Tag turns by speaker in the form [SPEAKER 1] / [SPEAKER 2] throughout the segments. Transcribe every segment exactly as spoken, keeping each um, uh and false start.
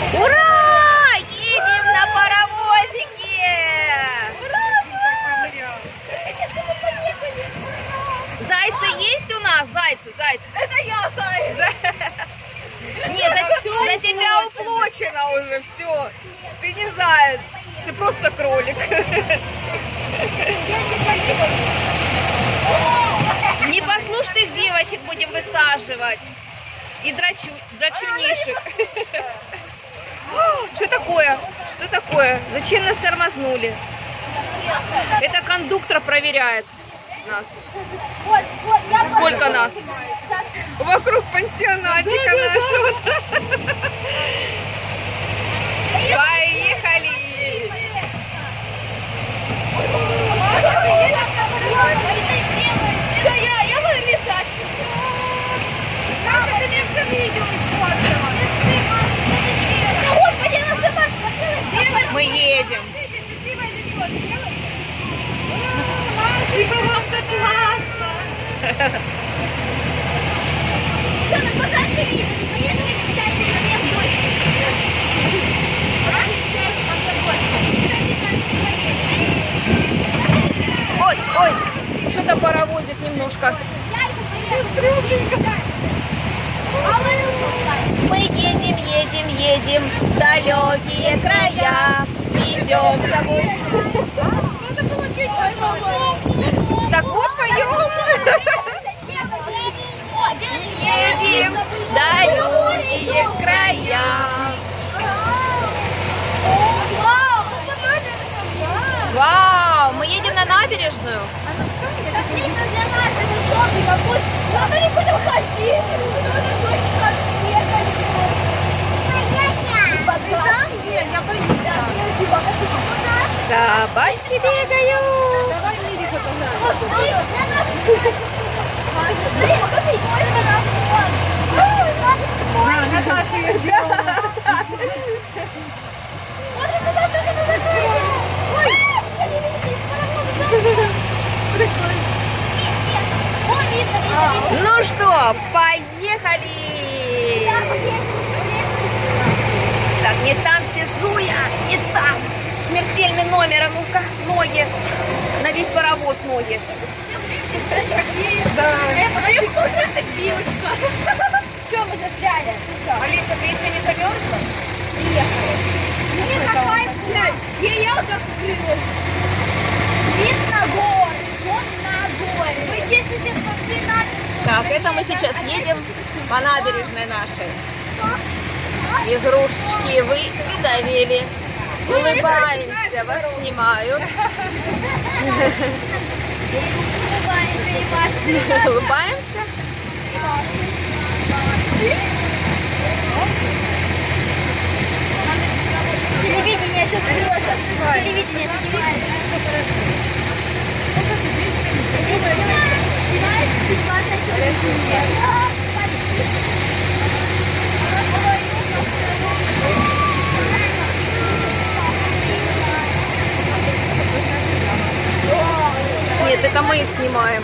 [SPEAKER 1] Ура! Едем на паровозике! Зайцы есть у нас? Зайцы, зайцы.
[SPEAKER 2] Это я, заяц.
[SPEAKER 1] Нет, за, за тебя уплочено уже, все. Ты не заяц, ты просто кролик. Непослушных девочек будем высаживать. И драчу, драчунишек. Что такое? Что такое? Зачем нас тормознули? Это кондуктор проверяет нас. Сколько нас? Вокруг пансионатика нашего. Поехали!
[SPEAKER 2] Все, я, я буду решать. Мама, ты мне все видео испортила. Господи, она сама смотрела.
[SPEAKER 1] Мы едем.
[SPEAKER 2] Типа вам так классно. Все, ну куда ты видишь? Поехали, кстати, на меня в гости.
[SPEAKER 1] Ой, ой, что-то паровозит немножко. Мы едем, едем, едем в далекие края, везем с собой. Так вот поем. Едем в далекие края. Вау, мы едем на набережную. Собачки бегают.
[SPEAKER 2] Давай Мире Наташа ее сделала.
[SPEAKER 1] Ну что, поехали! Так, не там сижу я, не там. Смертельный номер, а ну-ка, ноги. На весь паровоз ноги.
[SPEAKER 2] Да. А я тоже эта девочка.
[SPEAKER 3] Что мы застряли?
[SPEAKER 2] Алиса, ты еще не замерзла?
[SPEAKER 3] Приехали.
[SPEAKER 2] Мне какая взять? Я елка вкрылась.
[SPEAKER 3] Вид на горы, вот на горы. Мы честно сейчас по всей набережной.
[SPEAKER 1] Так, это мы сейчас едем по набережной нашей. Игрушечки выставили. Улыбаемся, вас снимают. Улыбаемся.
[SPEAKER 3] Телевидение сейчас было, сейчас телевидение снимает.
[SPEAKER 1] Нет, это мы их снимаем.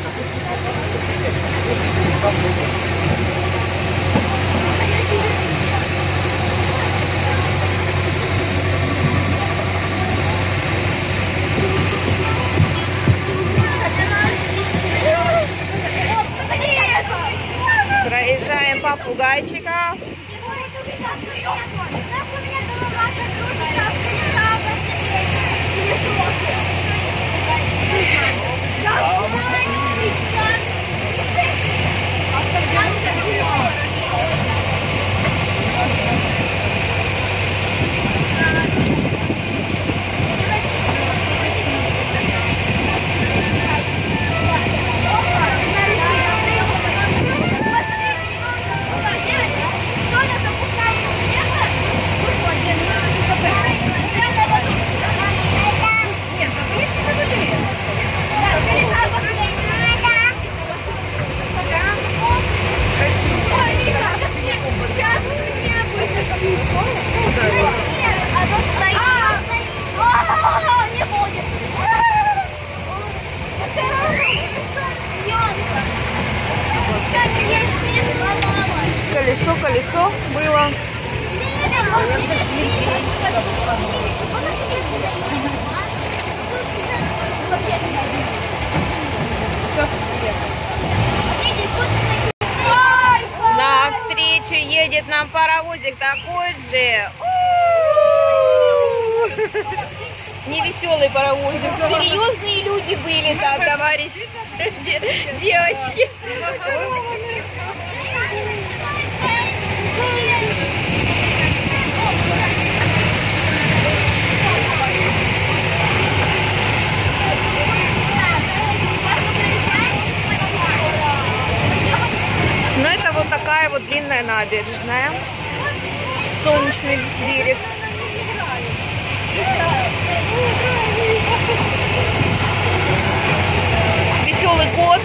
[SPEAKER 1] Проезжаем попугайчика. там паровозик такой же. Невеселый паровозик. Серьезные люди были там, товарищ. Девочки. Ну это вот такая вот длинная набережная. Солнечный берег. Веселый кот.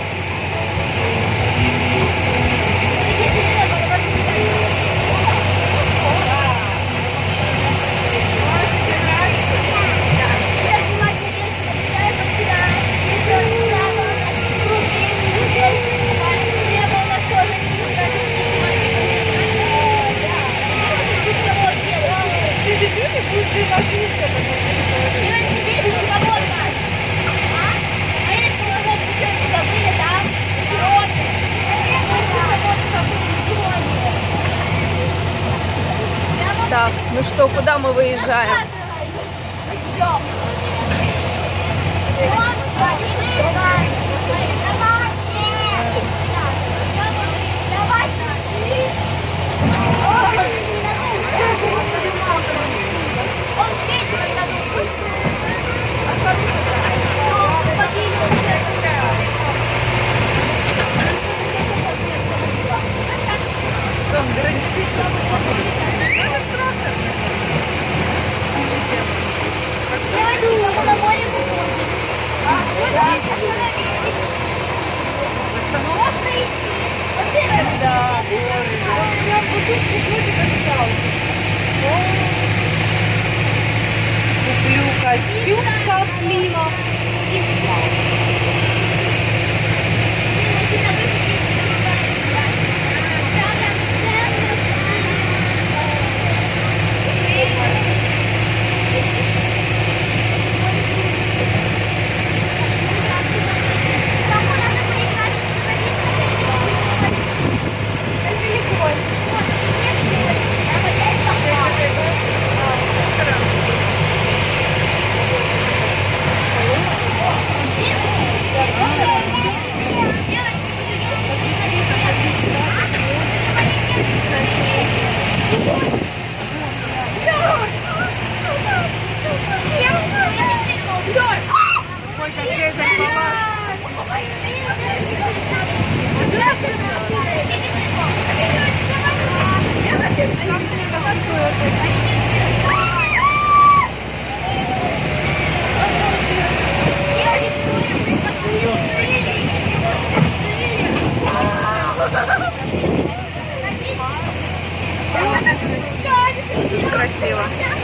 [SPEAKER 1] Так, ну что, куда мы выезжаем? Куплю костюм Котлина и красиво.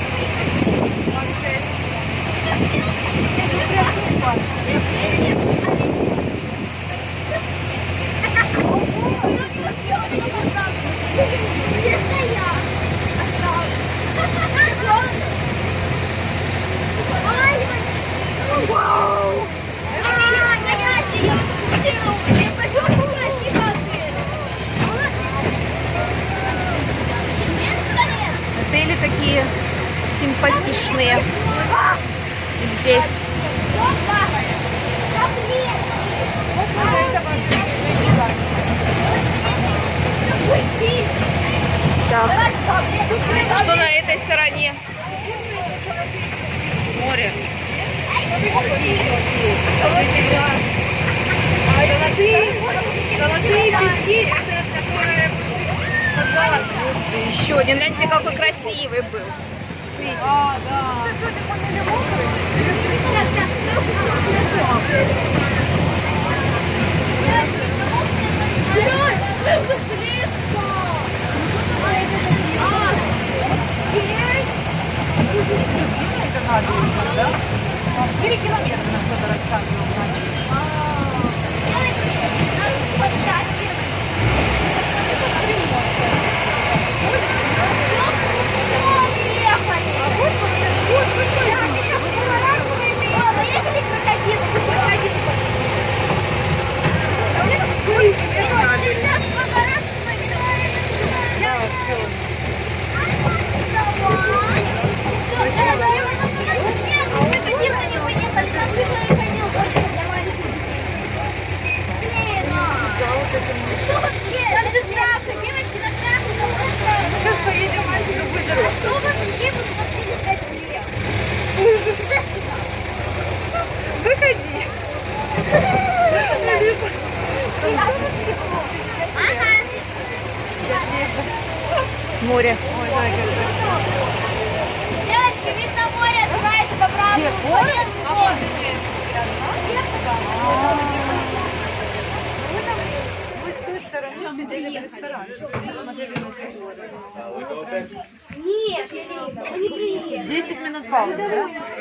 [SPEAKER 1] Отели такие симпатичные здесь. Так. Что на этой стороне? Море. Золотые пески, которые... Еще один, гляньте, какой красивый был. А, да. четыре километра на что-то рассказывал.
[SPEAKER 3] Сейчас поворачиваем. Девочки, вид на море открывается по правую сторону.
[SPEAKER 2] Мы с той стороны сидели в ресторане, смотрели на тяжелые.
[SPEAKER 3] Нет, мы не приедем.
[SPEAKER 2] десять минут паузы, да?